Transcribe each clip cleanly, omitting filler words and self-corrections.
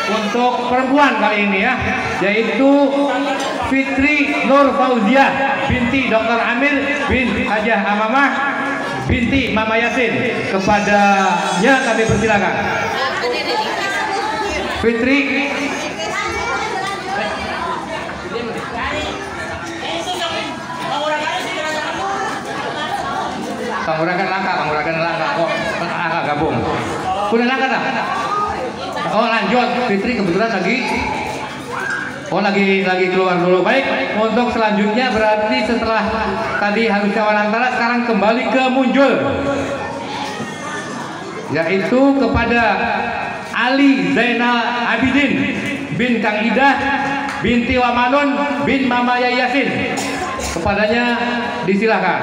untuk perempuan kali ini ya, yaitu Fitri Nur Fauziah binti Dr. Amir bin Hajah Amamah binti Mama Yasin. Kepadanya kami persilakan. Fitri. Panguragan langka kok agak gabung. Udah langka dah. Oh lanjut, Fitri kebetulan lagi keluar dulu. Baik, untuk selanjutnya berarti setelah tadi harus kawan antara, sekarang kembali ke Munjul, yaitu kepada Ali Zainal Abidin bin Kang Idah binti Wamanun bin Mama Yasin. Kepadanya disilakan.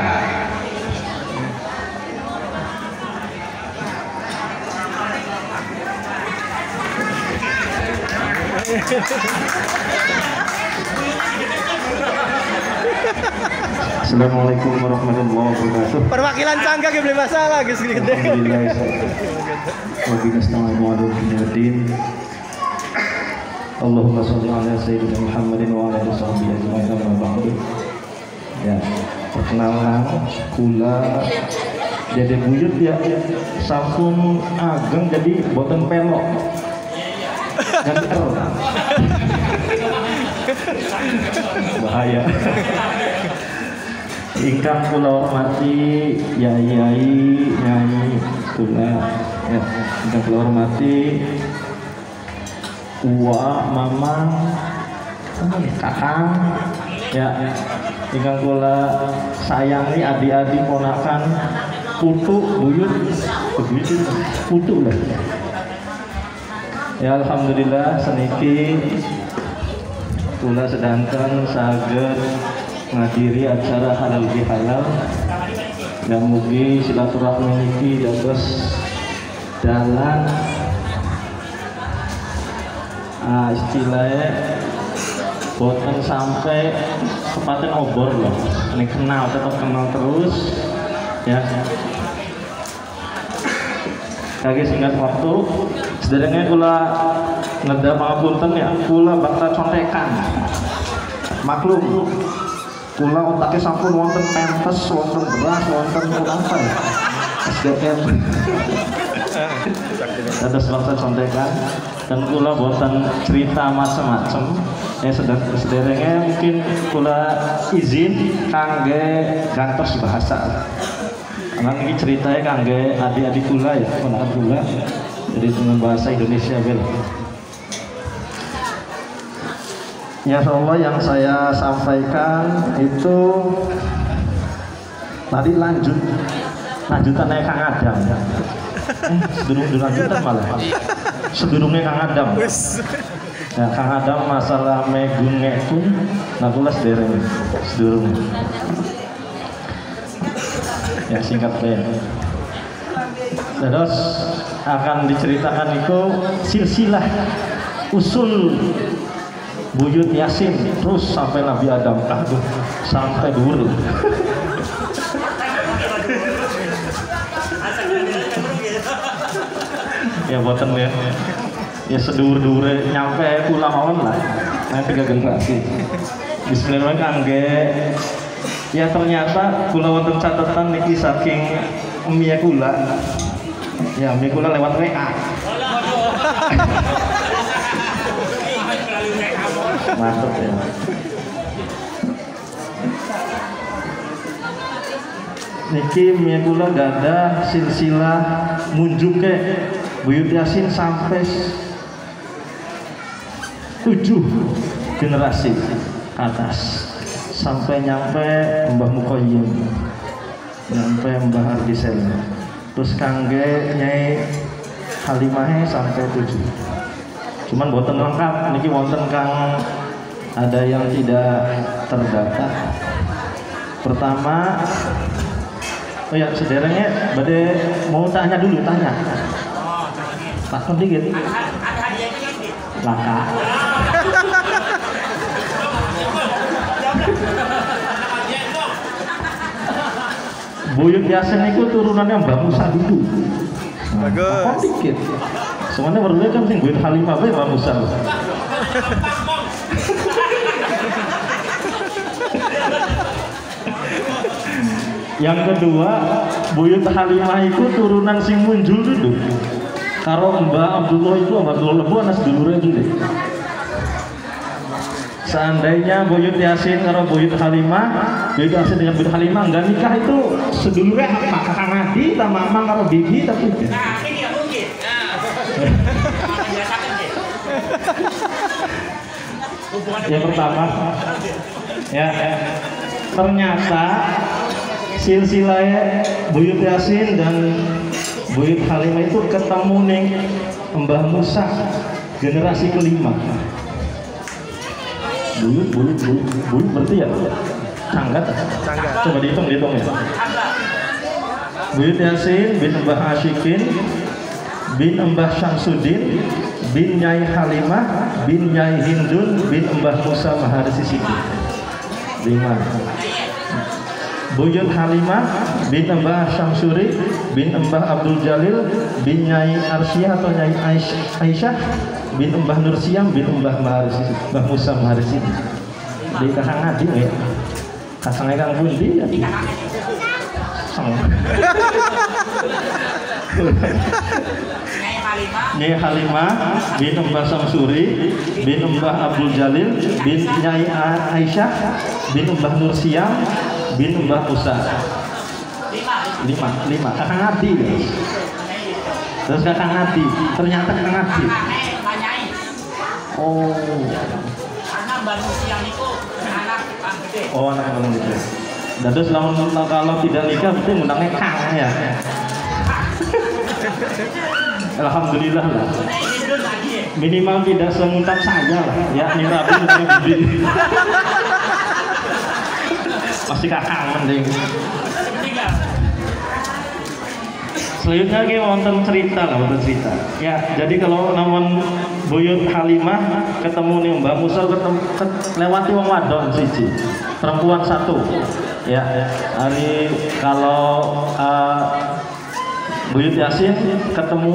Assalamualaikum warahmatullahi wabarakatuh. Perwakilan Cangga gak boleh masalah guys gede. Allahumma sholli ala sayyidina Muhammadin wa ala alihi ajmain amma ba'du. Ya, perkenalan kula jadi buyut ya sampun ageng jadi boten pelok. Bahaya. Ingkang kula hormati yai nyai kula ya, ingkang kula hormati uwa mama kakang ya, ingkang kula sayangi adik-adik ponakan putu buyut putu lah. Ya alhamdulillah seniki kula sedangkan saged ngadiri acara halal bihalal dan mugi silaturahmi niki dados dalan istilahnya boten sampai kepaten obor loh. Ini kenal, tetap kenal terus ya. Kaki singkat waktu sedangnya kula ngeda pangapunten ya, kula bakal contekan. Maklum kula otaknya sampun wonten pempes, wonten beras, wonten apa ya? SDM. Terus bakal contekan dan kula boten cerita macam-macam. Ya sederengnya mungkin kula izin kangge gantos bahasa. Karena ini ceritanya kangge adik-adik kula ya, ponakan kula. Jadi dengan bahasa Indonesia bel. Ya Allah, yang saya sampaikan itu tadi lanjutannya Kang Adam. Sebelum lanjutan malah. Sebelumnya Kang Adam. Ya, Kang Adam masalah megun ngekun, nah kula sedereng sedurung. Ya singkat ya. Terus akan diceritakan itu silsilah usul buyut Yasin terus sampai Nabi Adam, aduh sampai dulu. Ya boten ya sedur-dur nyampe pulang on lah nanti gak generasi. Bismillahirrahmanirrahim. Ya ternyata kula wonten catatan niki saking mie kula. Ya mie kula lewat WA. Mantap ya. Niki mie kula gada silsilah munjuke buyut Yasin sampai 7 generasi ke atas. Sampai nyampe Mbah Mukoyim, nyampe Mbah Argisel, terus kangge Nyai Halimah sampai 7. Cuman boten lengkap, niki wonten kang ada yang tidak terdata. Pertama, oh ya sederengnya, bade mau tanya dulu takut dikit. Laka. Buyut Yasin itu turunannya Mbak Musa dulu. Bagus. Dikit. Semuanya berdua kan sing Buyut Halimah bae Mbah Musa. Yang kedua, Buyut Halimah itu turunan sing muncul dulu. Karo Mbah Abdullah itu Mbah Abdullah Lebu anak sedulurnya dulu. Seandainya Buyut Yasin karo Buyut Halimah, Buyut Yasin dengan Buyut Halimah enggak nikah itu sedulurnya apa? Kakak Ngadi, mamang karo bibi tapi. Nah, ini ya mungkin. Yang pertama, ya, ternyata silsilah Buyut Yasin dan Buyut Halimah itu ketemu ning Mbah Musa generasi kelima. Buyut berarti ya Canggat. Coba dihitung ya. Buyut Yasin bin Mbah Asyikin bin Mbah Syamsuddin bin Nyai Halimah bin Nyai Hindun bin Mbah Musa Maharisi Siddiq. 5. Buyut Halimah bin Mbah Syamsuri bin Mbah Abdul Jalil bin Nyai Arsyah atau Nyai Aisyah bin Mbah Nur Siam bin Mbah Musa Maharisi. Di kakang Ngadi ya. Kakangnya Kang Bundi ya. Nyai Halimah bin Mbah Syamsuri bin Mbah Abdul Jalil bin Nyai Aisyah bin Mbah Nur Siam bin Mbah Musa. 5 kakang Ngadi ya. Terus kakang Ngadi, ternyata kakang Ngadi. Oh. Karena Mbah Nur Siam itu anak Kang Gede. Oh, anak Kang Gede. Dan terus kalau tidak nikah berarti ngundangnya Kang ya. Alhamdulillah lah. Minimal tidak semuntat saya lah. Ya, ini Rabi Gede. Pasti kakang mending. Selanjutnya kita wonten cerita. Ya, jadi kalau namun Buyut Halimah ketemu nih Mbah Musa lewati wong wadon siji, perempuan 1. Ya, hari kalau Buyut Yasin ketemu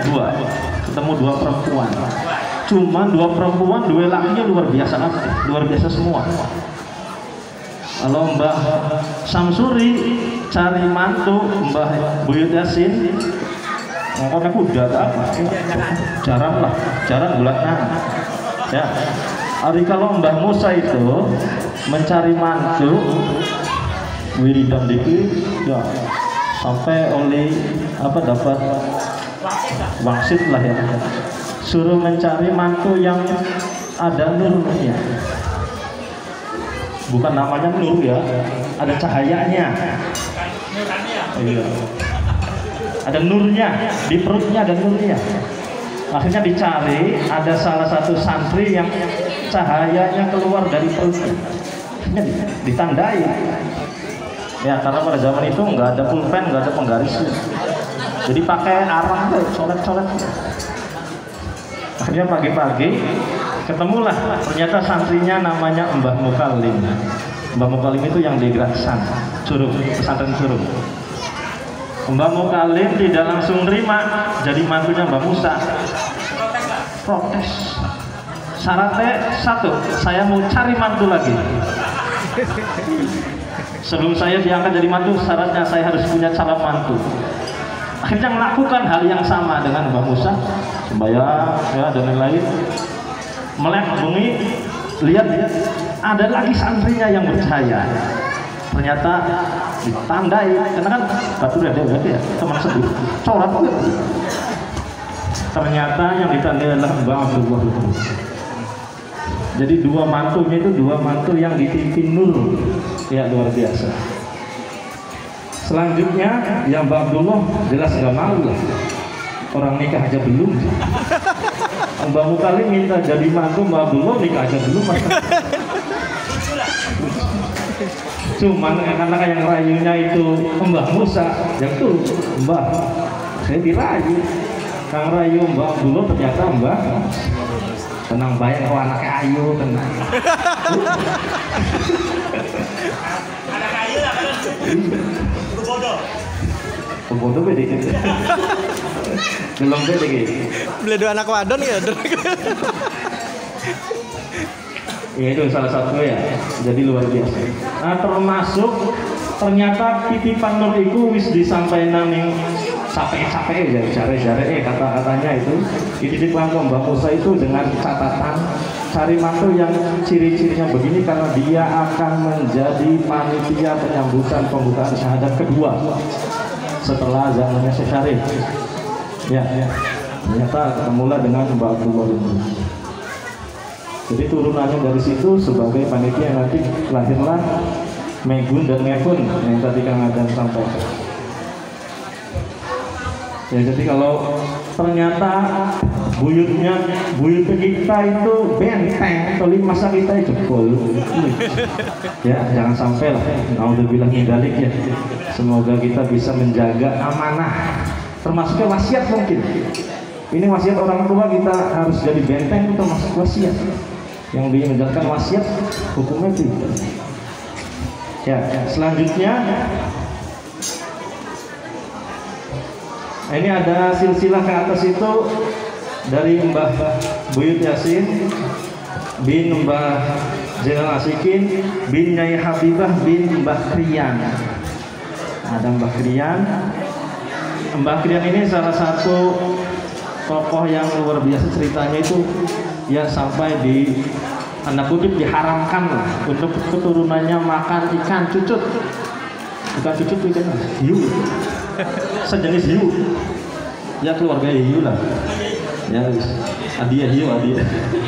2 perempuan. Cuma 2 perempuan, 2 lakinya luar biasa semua. Kalau Mbah Syamsuri cari mantu Mbah Buyut Yasin, ngomongnya kuda apa? Jarang bulatnya. Ya, hari kalau Mbah Musa itu mencari mantu, wiridan dikit, ya sampai oleh dapat wangsit lah ya. Suruh mencari mantu yang ada nurnya. Bukan namanya nur ya, ada cahayanya. Iya. Ada nurnya, di perutnya ada nurnya. Akhirnya dicari, ada salah satu santri yang cahayanya keluar dari perutnya. Akhirnya ditandai. Ya, karena pada zaman itu nggak ada pulpen, nggak ada penggarisnya. Jadi pakai arang tuh, coret-coret. Akhirnya pagi-pagi ketemulah, ternyata santrinya namanya Mbah Mukalim. Mbah Mukalim itu yang di Graksan, Curug, pesantren Curug. Mbah Mukalim tidak langsung terima jadi mantunya Mbah Musa. Protes. Syaratnya 1, saya mau cari mantu lagi. Sebelum saya diangkat jadi mantu, syaratnya saya harus punya calon mantu. Akhirnya melakukan hal yang sama dengan Mbah Musa, sembahyang ya dan lain-lain. Melek bengi, lihat ada lagi santrinya yang bercahaya. Ternyata ditandai, karena kan batu ada ya, teman sebut coret. Ternyata yang ditandai adalah Mbah Abdullah. Jadi 2 mantunya itu 2 mantu yang ditimpi nur, ya luar biasa. Selanjutnya yang Mbah Abdullah jelas nggak mau lah, orang nikah aja belum. Mbah Mukalim minta jadi mantu Mbah Abdullah, nikah aja belum. Cuman karena yang rayunya itu Mbah Musa, yang tuh Mbah, saya dirayu. Kang rayu Mbah Abdullah, ternyata Mbah tenang baik, oh anaknya ayu tenang. Anak ayu lah kan? Bodoh beda gitu. Belum lagi. Beli dua anak wadon ya. Ya itu salah satu ya. Jadi luar biasa. Nah termasuk ternyata titipan nur iku wis disampaikan ning capek-capek ya jare-jare kata-katanya itu dititipkan ke Mbak Musa itu dengan catatan cari mantu yang ciri-cirinya begini karena dia akan menjadi panitia penyambutan pembukaan syahadat kedua setelah zamannya Syekh Syarif. Ya, ternyata ketemulah dengan Mbak Abdullah ini. Jadi turunannya dari situ sebagai panitia nanti lahirlah Megun dan Mekun yang tadi Kang Adam sampaikan. Ya jadi kalau ternyata buyut kita itu benteng, kalau masa kita jebol. Ya jangan sampai lah. Naudzubillah min dzalik ya. Semoga kita bisa menjaga amanah. Termasuknya wasiat mungkin. Ini wasiat orang tua kita harus jadi benteng itu termasuk wasiat. Yang dia menjalankan wasiat hukumnya itu. Ya, selanjutnya ini ada silsilah ke atas itu dari Mbah Buyut Yasin bin Mbah Zainal Asikin bin Nyai Habibah bin Mbah Krian. Ada Mbah Krian. Mbah Krian ini salah satu tokoh yang luar biasa ceritanya itu ya sampai di anak kutip diharamkan lah untuk keturunannya makan ikan cucut. Ikan cucut itu ikan hiu, sejenis hiu. Ya keluarga hiu lah. Ya hadiah hiu hadiah.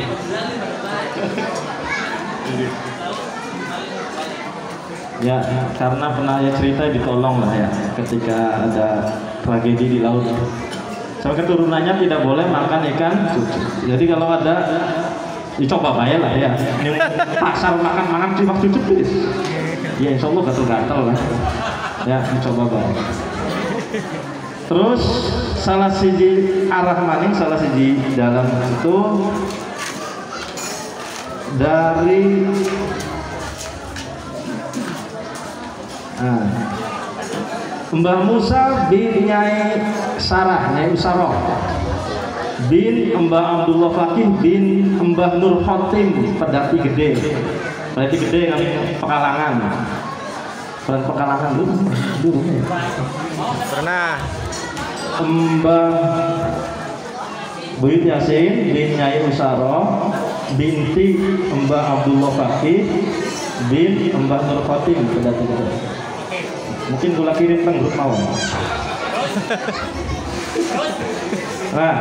Ya karena pernah ya cerita ditolong lah ya ketika ada tragedi di laut. Sampai keturunannya tidak boleh makan ikan cucut. Jadi kalau ada dicoba bayar lah ya. Ini pasar makan cuma cucut please. Ya insya Allah gatel-gatel lah. Ya dicoba bayar. Terus salah siji arah maning salah siji dalam itu dari Mbah Musa bin Nyai Sarah, Nyai Usarah bin Mbah Abdullah Fakih bin Mbah Nur Khotim Pedati Gede. Pedati Gede yang Pekalangan. Peran Pekalangan dulu ya. Pernah. Mbah Buyut Yasin bin Nyai Usarah binti Mbah Abdullah Fakih bin Mbah Nur Khotim Pedati Gede. Mungkin gula kirim kan grup mau. Nah,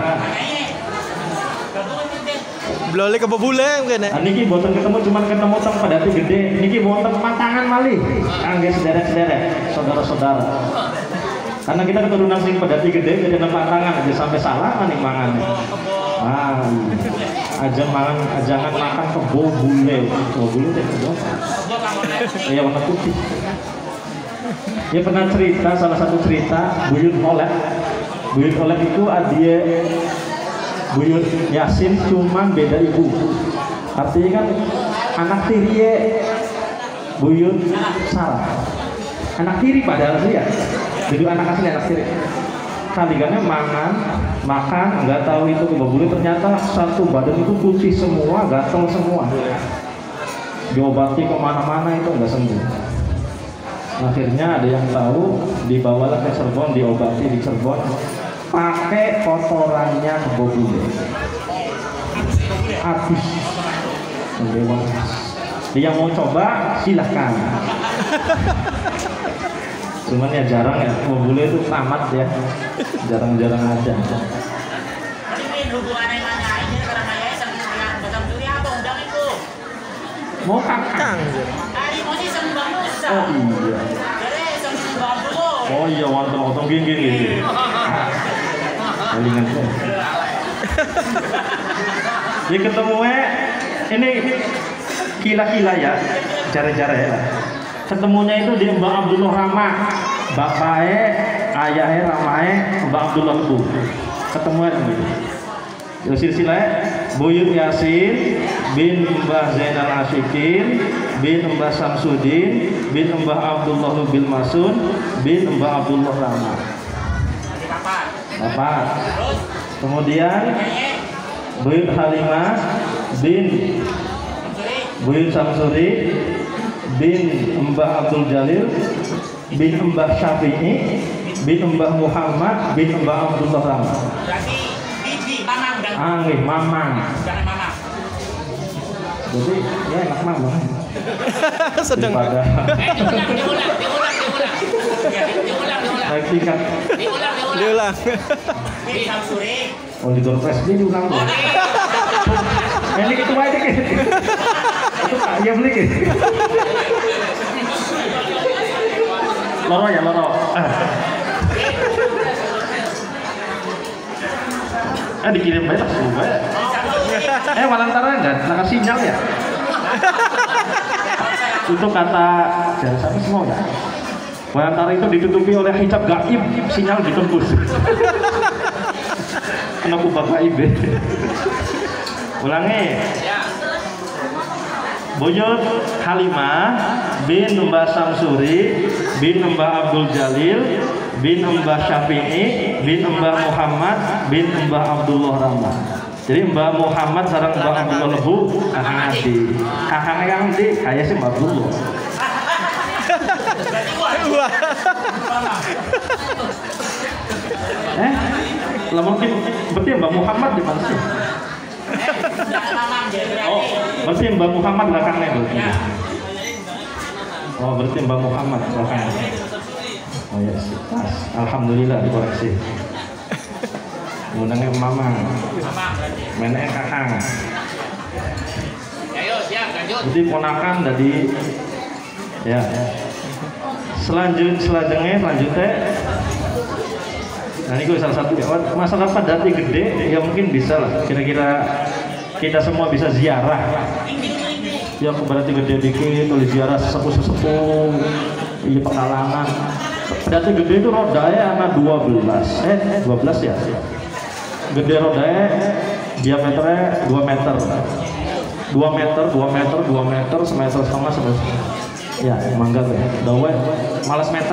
Blole ke bebule mungkin ya. Niki boten ketemu cuman ketemu teng Pedati Gede. Niki boten pantangan malih. Kangge sederek-sederek, saudara-saudara. Karena kita keturunan sing Pedati Gede jadi pantangan aja sampai salah maning mangan. Ah, ajangan makan kebo bule. Kebo bule teh kebo. Ya warna putih. Dia pernah cerita salah satu cerita Buyut Oleh. Buyut Oleh itu adie Buyut Yasin cuman beda ibu. Artinya kan anak tiri Buyut Sarah. Anak tiri padahal sih ya. Jadi anak asli anak tiri. Kaligannya makan nggak tahu itu kebabule ternyata satu badan itu putih semua, gatal semua. Diobati kemana-mana itu nggak sembuh. Akhirnya ada yang tahu, dibawalah ke Cirebon, diobati di Cirebon pakai kotorannya kebobule. Habis. Dia mau coba silahkan. Cuman ya jarang ya, kebobule itu tamat ya, jarang-jarang ada. Mau kakang. Oh iya. Oh iya, wonten gini gitu. Palingan tuh. Jadi ketemu ini kila-kila ya, cara-cara ya. Ketemunya itu di Mbak Abdullah Rama, bapaknya, ayahnya Ramae, Mbak Abdullah Lebu. Ketemunya gitu. Silsilahnya Buyut Yasin bin Mbah Zainal Asikin bin Mbah Samsudin bin Mbah Abdullah Lubil Masun bin Mbah Abdullah Rama. Bapak. Kemudian Buyut Halimah bin Buyut Samsuri bin Mbah Abdul Jalil bin Mbah Syafi'i bin Mbah Muhammad bin Mbah Abdullah Rahman. Berarti biji mamang dan Angin mamang. jangan mamang. Jadi ya enak mamang. Sedang. Daripada Diulang. Ya, diulang. naik tingkat. Diulang. Biji Samsuri. Oh di Dorpes ini diulang tuh. Ini itu aja gitu. Itu ya beli gitu. Loro ya loro. Dikirim banyak juga. Walantara enggak nangkap sinyal ya? Itu kata jangan sampai semua ya. Walantara itu ditutupi oleh hijab gaib, sinyal ditembus. Kena kubah gaib. Ulangi. Buyut Halimah bin Mbah Samsuri bin Mbah Abdul Jalil bin Mbah Syafi'i bin Mbah Muhammad bin Mbah Abdullah Rahman. Jadi Mbah Muhammad sareng Mbah Abdullah Lebu kakang adi. Kakang yang di kayak sih Mbah Abdullah. Lah mungkin berarti Mbah Muhammad di mana sih? Oh, berarti Mbah Muhammad belakangnya berarti. Oh, berarti Mbah Muhammad belakangnya. Oh ya, pas. Alhamdulillah dikoreksi. Gunanya mamang. Meneknya kakang. Ayo, siap, lanjut. Jadi ponakan dari ya. Selanjutnya nah ini gue salah satu masalah padati gede ya mungkin bisa lah kira-kira kita semua bisa ziarah ya berarti gede dikit oleh ziarah sesepuh iya Pekalangan padati gede itu rodanya anak 12 ya gede rodanya diameternya 2 meter semeter setengah ya mangga ya dawe malas meter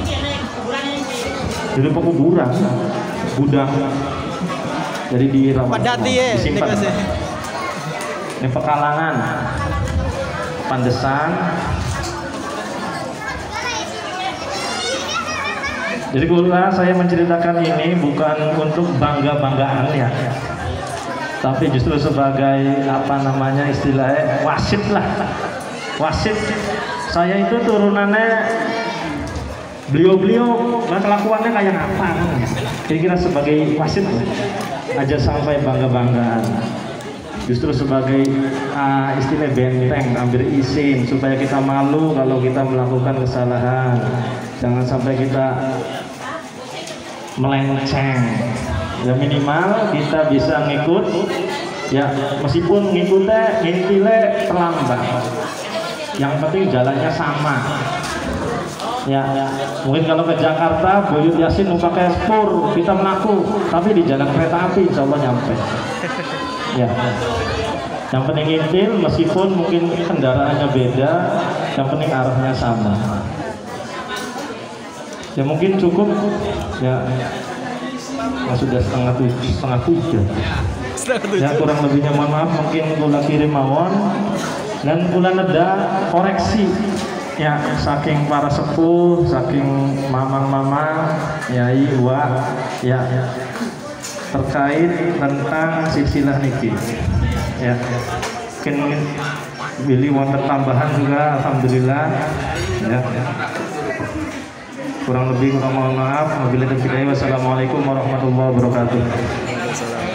jadi pekuburan gudang jadi dirawat Padati ya, disimpan dikasih. ini Pekalangan Pandesan jadi saya menceritakan ini bukan untuk bangga-banggaan ya tapi justru sebagai apa namanya istilahnya wasit lah wasit saya itu turunannya beliau kelakuannya kayak apa kira-kira sebagai wasit aja sampai bangga-banggaan justru sebagai istilah benteng ambil izin supaya kita malu kalau kita melakukan kesalahan jangan sampai kita melenceng ya minimal kita bisa ngikut ya meskipun ngikutnya ngintile terlambat yang penting jalannya sama ya mungkin kalau ke Jakarta Buyut Yasin mau pakai spur kita mengaku tapi di jalan kereta api insya Allah nyampe ya yang penting ngintil meskipun mungkin kendaraannya beda yang penting arahnya sama ya mungkin cukup ya sudah setengah tujuh ya kurang lebihnya mohon maaf mungkin kula kirim mawon dan kula neda koreksi ya saking para sepuh saking mamang-mamang yai wa ya terkait tentang silsilah niki ya mungkin Billy wonten tambahan juga alhamdulillah ya kurang lebih kurang mohon maaf wabillahi taufiq. Wassalamualaikum warahmatullahi wabarakatuh.